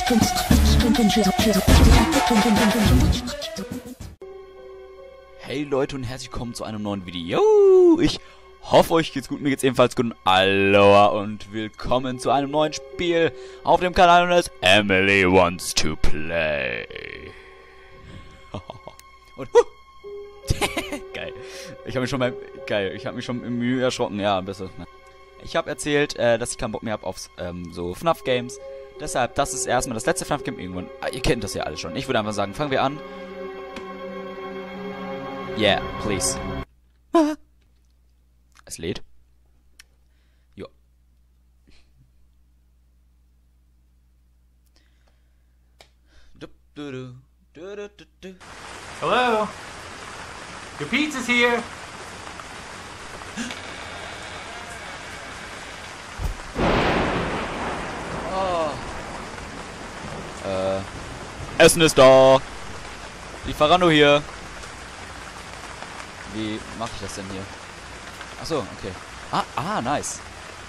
Hey Leute und herzlich willkommen zu einem neuen Video. Ich hoffe, euch geht's gut, mir geht's ebenfalls gut. Aloha und willkommen zu einem neuen Spiel auf dem Kanal und das Emily Wants to Play. Und geil. Ich habe mich schon im Mühe erschrocken. Ja, besser. Ich habe erzählt, dass ich keinen Bock mehr habe auf so FNAF-Games. Deshalb, das ist erstmal das letzte FNAF-Game irgendwann. Ihr kennt das ja alle schon. Ich würde einfach sagen, fangen wir an. Yeah, please. Es lädt. Jo. Hello? Your pizza's here. Oh. Essen ist da. Lieferando hier. Wie mache ich das denn hier? Achso, okay. Nice.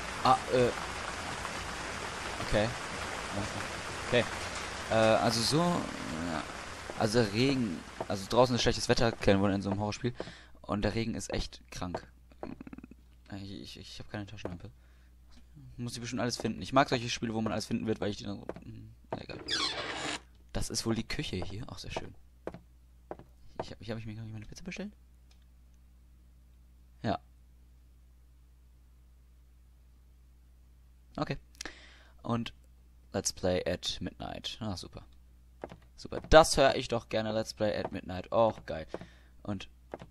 Okay. Okay. Also so. Ja. Also Regen. Also draußen ist schlechtes Wetter, kennen wir in so einem Horrorspiel. Und der Regen ist echt krank. Ich habe keine Taschenlampe. Muss ich bestimmt alles finden. Ich mag solche Spiele, wo man alles finden wird, weil ich die dann so. Egal. Das ist wohl die Küche hier. Auch sehr schön. Hab ich mir gar nicht meine Pizza bestellt? Ja. Okay. Und Let's Play at Midnight. Ah, super. Super. Das höre ich doch gerne. Let's Play at Midnight. Oh, geil. Und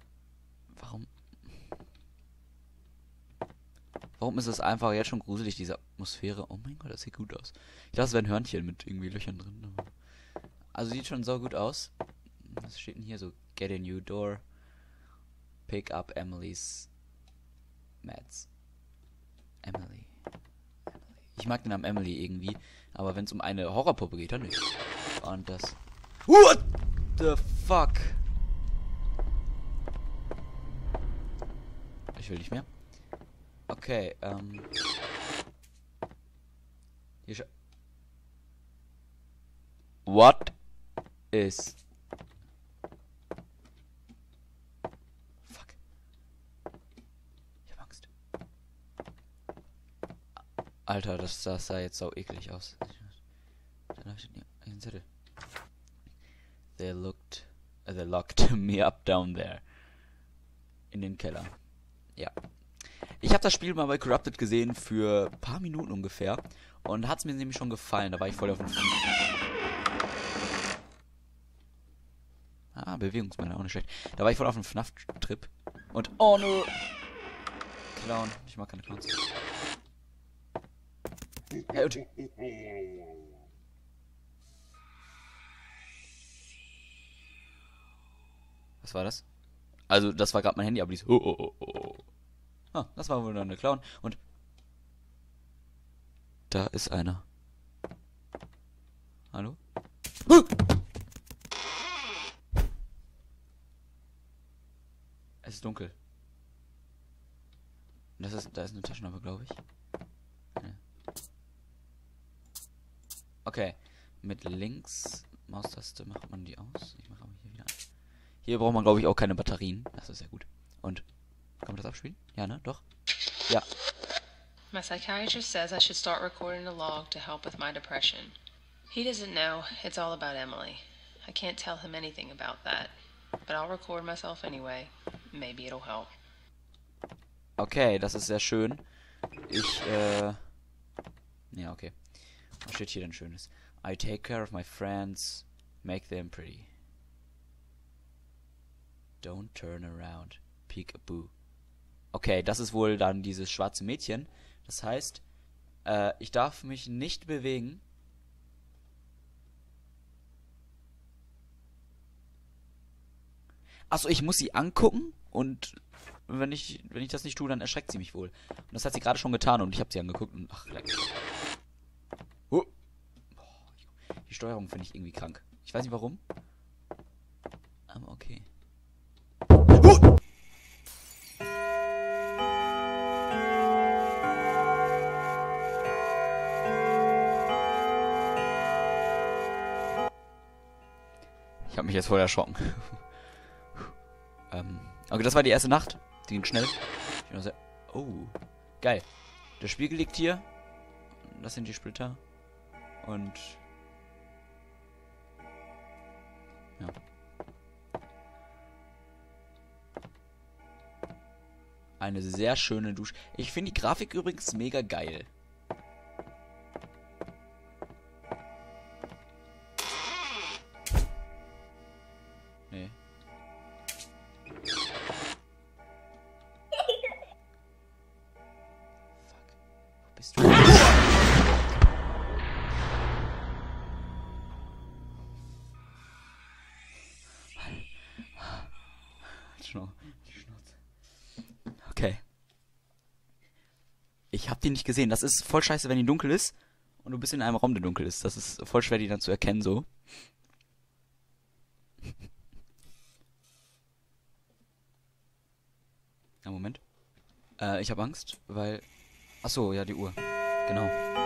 warum ist es einfach jetzt schon gruselig, diese Atmosphäre? Oh mein Gott, das sieht gut aus. Ich dachte, es wären Hörnchen mit irgendwie Löchern drin. Also sieht schon so gut aus. Was steht denn hier so? Get a new door. Pick up Emily's Meds. Emily. Ich mag den Namen Emily irgendwie, aber wenn es um eine Horrorpuppe geht, dann nicht. Und das... What the fuck? Ich will nicht mehr. Okay, hier What is... Fuck. Ich hab Angst. Alter, das sah jetzt so eklig aus. Dann hab ich hier einen Zettel. They locked me up down there. In den Keller. Ja. Ich habe das Spiel mal bei Corrupted gesehen für ein paar Minuten ungefähr. Und hat es mir nämlich schon gefallen. Da war ich voll auf dem... Bewegungsmelder, auch nicht schlecht. Da war ich voll auf dem FNAF-Trip. Und... Oh, no! Clown. Ich mag keine Clowns. Hey, und... Was war das? Also, das war gerade mein Handy, aber dieses... Ah, das war wohl eine Clown. Und... Da ist einer. Hallo? Es ist dunkel. Da ist eine Taschenlampe, glaube ich. Ja. Okay. Mit links Maustaste macht man die aus. Ich mache aber hier wieder an. Hier braucht man, glaube ich, auch keine Batterien. Das ist sehr gut. Und kann man das abspielen? Ja, ne? Doch. Ja. My psychiatrist says I should start recording a log to help with my depression. He doesn't know it's all about Emily. I can't tell him anything about that. But I'll record myself anyway. Maybe it'll help. Okay, das ist sehr schön. Ja, okay. Was steht hier denn Schönes? I take care of my friends. Make them pretty. Don't turn around. Peek-a-boo. Okay, das ist wohl dann dieses schwarze Mädchen. Das heißt, ich darf mich nicht bewegen. Achso, ich muss sie angucken und wenn ich das nicht tue, dann erschreckt sie mich wohl. Und das hat sie gerade schon getan und ich habe sie angeguckt und ach, leck. Die Steuerung finde ich irgendwie krank. Ich weiß nicht warum. Aber okay. Ich habe mich jetzt voll erschrocken. Okay, das war die erste Nacht. Die ging schnell. Oh, geil. Der Spiegel liegt hier. Das sind die Splitter. Und... ja. Eine sehr schöne Dusche. Ich finde die Grafik übrigens mega geil. Nee. Fuck. Wo bist du? Okay. Ich hab die nicht gesehen. Das ist voll scheiße, wenn die dunkel ist und du bist in einem Raum, der dunkel ist. Das ist voll schwer, die dann zu erkennen, so. Ja, Moment. Ich habe Angst, weil... Achso, ja, die Uhr. Genau.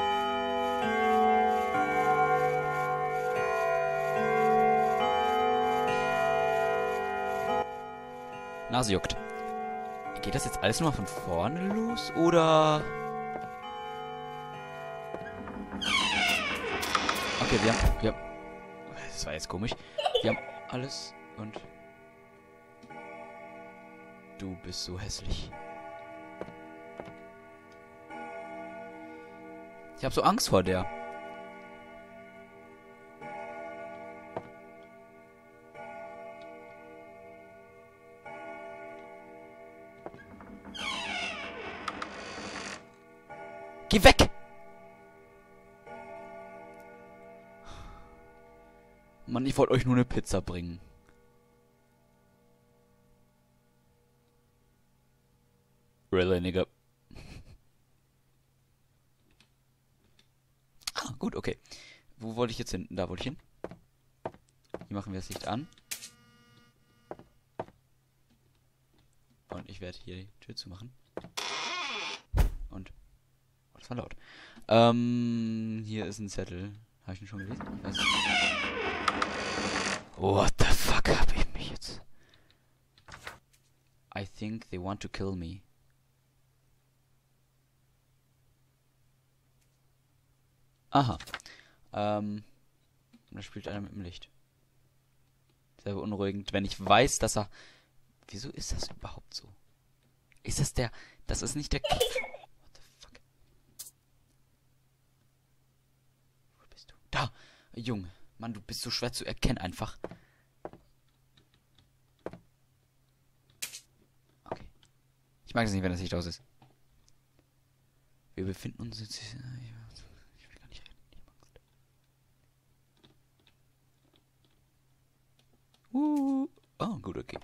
Nase juckt. Geht das jetzt alles nur von vorne los, oder... Okay, wir haben... Das war jetzt komisch. Wir haben alles und... Du bist so hässlich. Ich habe so Angst vor der. Geh weg! Mann, ich wollte euch nur eine Pizza bringen. Really, nigga. Ah, gut, okay. Wo wollte ich jetzt hin? Da wollte ich hin. Hier machen wir das Licht an. Und ich werde hier die Tür zumachen. Und... oh, das war laut. Hier ist ein Zettel. Habe ich ihn schon gelesen? Ich weiß nicht. What the fuck habe ich mich jetzt... I think they want to kill me. Aha. Da spielt einer mit dem Licht. Sehr beunruhigend, wenn ich weiß, dass er... Wieso ist das überhaupt so? Ist das der... Das ist nicht der... What the fuck? Wo bist du? Da! Junge. Mann, du bist so schwer zu erkennen einfach. Okay. Ich mag es nicht, wenn das Licht aus ist. Wir befinden uns jetzt... Ich will gar nicht reden. Ich hab Angst. Oh, gut, okay.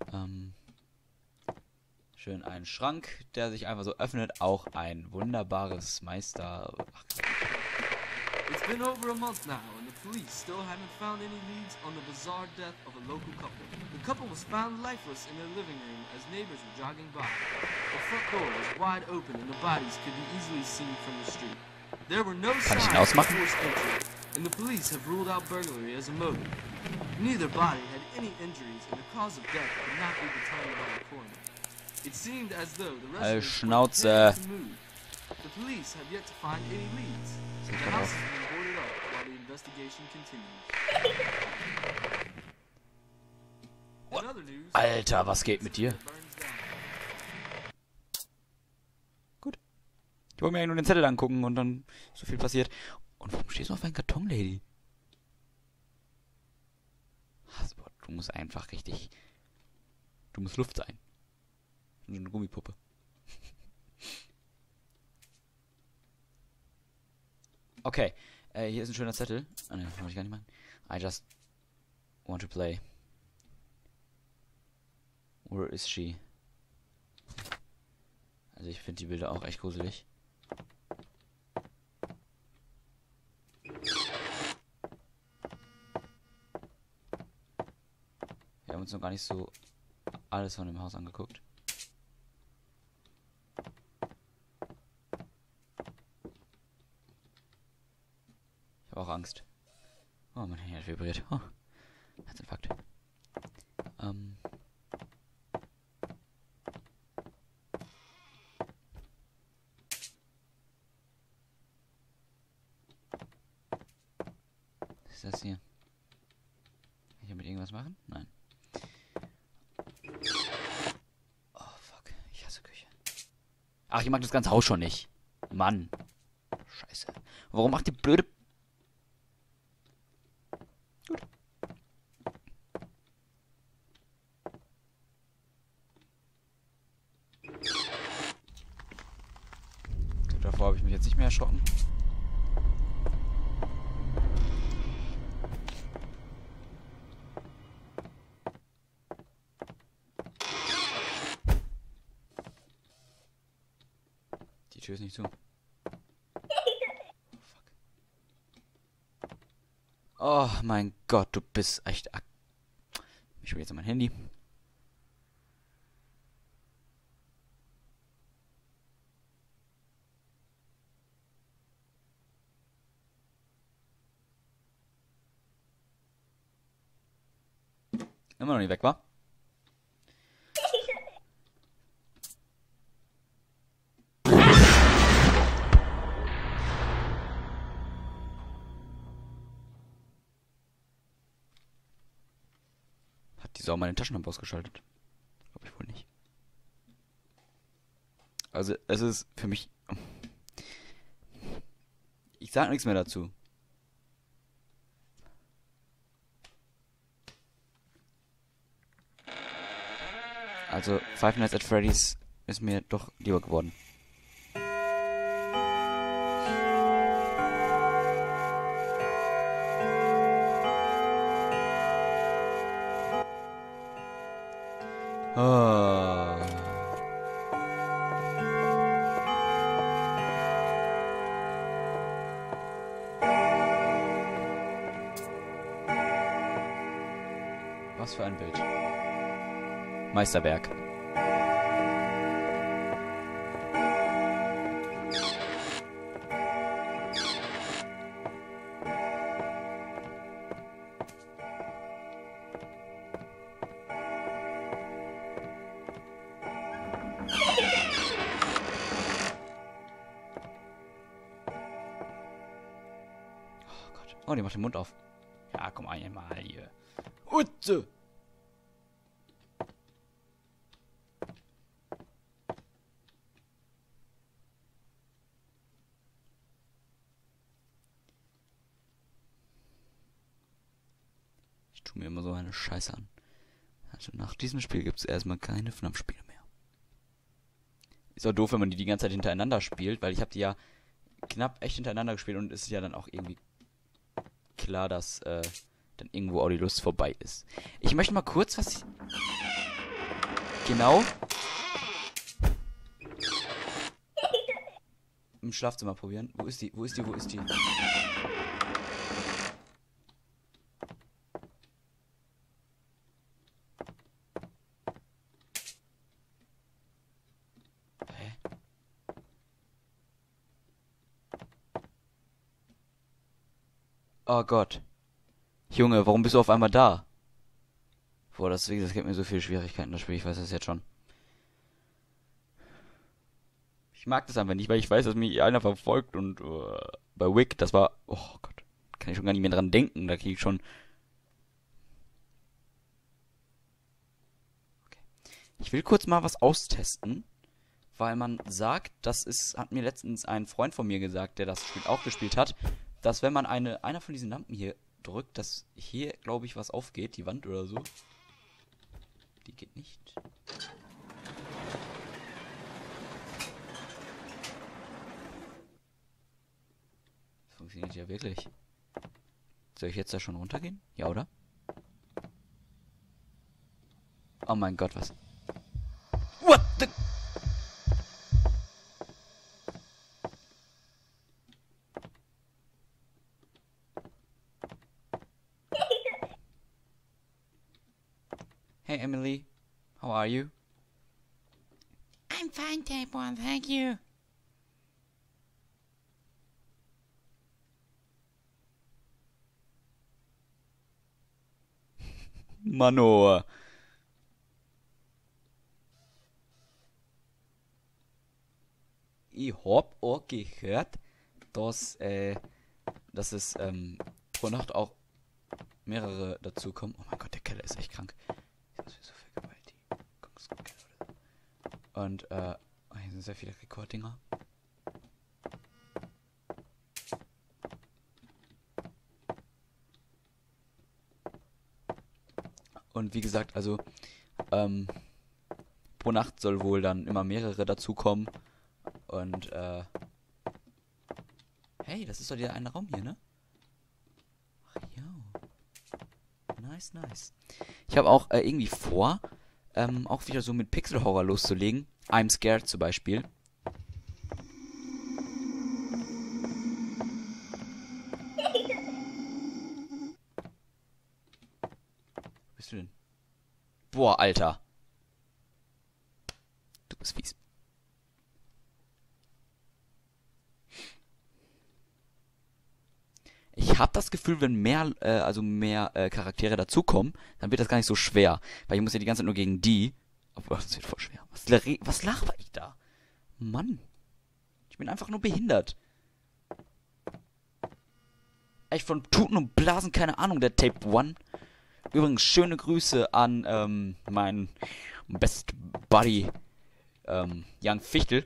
Schön ein Schrank, der sich einfach so öffnet. Auch ein wunderbares Meister... Ach, It's been over a month now, and the police still haven't found any leads on the bizarre death of a local couple. The couple was found lifeless in their living room as neighbors were jogging by. The front door was wide open, and the bodies could be easily seen from the street. There were no Kann ich ihn signs of ausmachen? forced entry, and the police have ruled out burglary as a motive. Neither body had any injuries, and the cause of death could not be determined by the coroner. It seemed as though the residents were Schnauze. prepared to move. The police have yet to find any leads. The house has been boarded up while the investigation continues. In other news, Alter, was geht mit dir? burns down. Gut. Ich wollte mir eigentlich nur den Zettel angucken und dann ist so viel passiert. Und warum stehst du auf einem Karton, Lady? Hasbot, du musst einfach richtig... Du musst Luft sein. So eine Gummipuppe. Okay, hier ist ein schöner Zettel. Ah, ne, wollte ich gar nicht machen. I just want to play. Where is she? Also ich finde die Bilder auch echt gruselig. Wir haben uns noch gar nicht so alles von dem Haus angeguckt. Ich habe auch Angst. Oh, mein Handy hat vibriert. Oh. Herzinfarkt. Was ist das hier? Kann ich damit irgendwas machen? Nein. Oh, fuck. Ich hasse Küche. Ach, ich mag das ganze Haus schon nicht. Mann. Scheiße. Warum macht die blöde... Gut. Davor habe ich mich jetzt nicht mehr erschrocken. Die Tür ist nicht zu. Oh mein Gott, du bist echt... Ich spiele jetzt mein Handy. Immer noch nicht weg, war? Hat die Sau meine Taschenlampe ausgeschaltet? Glaube ich wohl nicht. Also, es ist für mich... Ich sag nichts mehr dazu. Also, Five Nights at Freddy's ist mir doch lieber geworden. Oh. Was für ein Bild. Meisterwerk. Oh, die macht den Mund auf. Ja, komm einmal hier. Utze! Ich tue mir immer so eine Scheiße an. Also nach diesem Spiel gibt es erstmal keine FNAF-Spiele mehr. Ist auch doof, wenn man die ganze Zeit hintereinander spielt, weil ich habe die ja knapp echt hintereinander gespielt und es ist ja dann auch irgendwie klar, dass dann irgendwo auch die Lust vorbei ist. Ich möchte mal kurz was... Genau... im Schlafzimmer probieren. Wo ist die? Wo ist die? Wo ist die? Hä? Oh Gott. Junge, warum bist du auf einmal da? Boah, das gibt mir so viele Schwierigkeiten, das Spiel, ich weiß das jetzt schon. Ich mag das einfach nicht, weil ich weiß, dass mich einer verfolgt und bei Wick, das war... Oh Gott, kann ich schon gar nicht mehr dran denken, da kriege ich schon... Okay. Ich will kurz mal was austesten, weil man sagt, das ist... Hat mir letztens ein Freund von mir gesagt, der das Spiel auch gespielt hat, dass wenn man einer von diesen Lampen hier drückt, dass hier, glaube ich, was aufgeht, die Wand oder so. Die geht nicht. Das funktioniert ja wirklich. Soll ich jetzt da schon runtergehen? Ja, oder? Oh mein Gott, was? What the... Hey Emily, how are you? I'm fine, Type 1, thank you. Mano. Ich hab auch gehört, dass es pro Nacht auch mehrere dazukommen. Oh mein Gott, der Keller ist echt krank. Das ist so viel Gewalt. Und hier sind sehr viele Rekorddinger. Und wie gesagt, also pro Nacht soll wohl dann immer mehrere dazukommen. Und hey, das ist doch der eine Raum hier, ne? Ach ja. Nice, nice. Ich habe auch irgendwie vor, auch wieder so mit Pixel-Horror loszulegen. I'm Scared zum Beispiel. Wo bist du denn? Boah, Alter. Du bist fies. Ich habe das Gefühl, wenn mehr Charaktere dazukommen, dann wird das gar nicht so schwer. Weil ich muss ja die ganze Zeit nur gegen die. Obwohl, das wird voll schwer. Was laber ich da? Mann. Ich bin einfach nur behindert. Echt von Tuten und Blasen, keine Ahnung, der Tape One. Übrigens, schöne Grüße an meinen Best Buddy Jan Fichtel.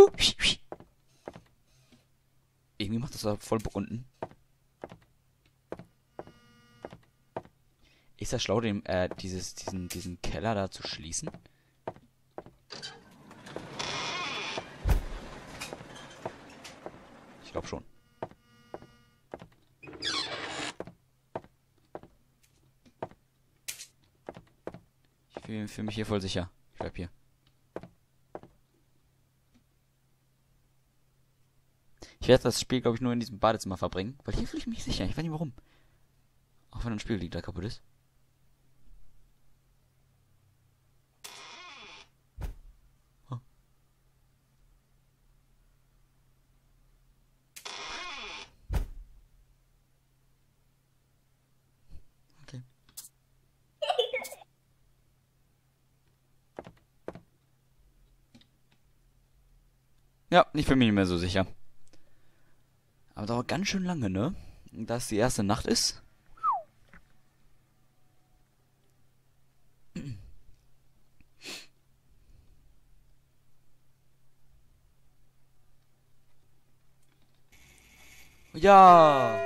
Irgendwie macht das da voll Bock unten. Ist das schlau, diesen Keller da zu schließen? Ich glaube schon. Ich fühle mich hier voll sicher. Ich bleib hier. Ich werde das Spiel, glaube ich, nur in diesem Badezimmer verbringen. Weil hier fühle ich mich sicher. Ich weiß nicht warum. Auch wenn ein Spiel da kaputt ist. Oh. Okay. Ja, ich bin mir nicht mehr so sicher. Aber dauert ganz schön lange, ne? Da es die erste Nacht ist. Ja.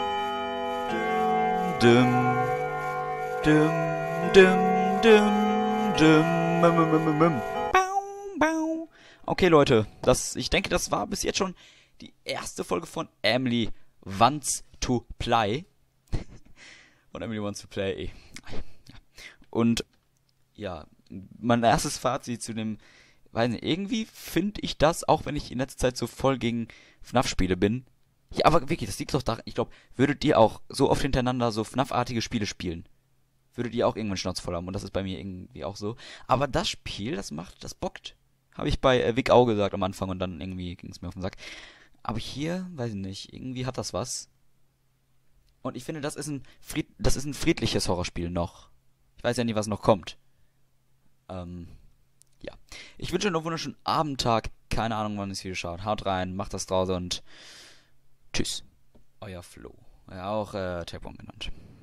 Dum, dum, dum, dum, dum. Bau, bau. Okay, Leute, ich denke, das war bis jetzt schon die erste Folge von Emily Wants to Play. Von Emily Wants to Play. Ja. Und ja, mein erstes Fazit zu dem, weiß nicht, irgendwie finde ich das, auch wenn ich in letzter Zeit so voll gegen FNAF-Spiele bin. Ja, aber wirklich, das liegt doch daran, ich glaube, würdet ihr auch so oft hintereinander so FNAF-artige Spiele spielen, würdet ihr auch irgendwann Schnauze voll haben. Und das ist bei mir irgendwie auch so. Aber das Spiel, das bockt. Habe ich bei Vic auch gesagt am Anfang und dann irgendwie ging es mir auf den Sack. Aber hier, weiß ich nicht, irgendwie hat das was. Und ich finde, das ist ein friedliches Horrorspiel noch. Ich weiß ja nie, was noch kommt. Ja. Ich wünsche euch einen wunderschönen Abendtag. Keine Ahnung, wann es wieder schaut. Haut rein, macht das draußen und tschüss. Euer Flo. Ja, auch Tape One genannt.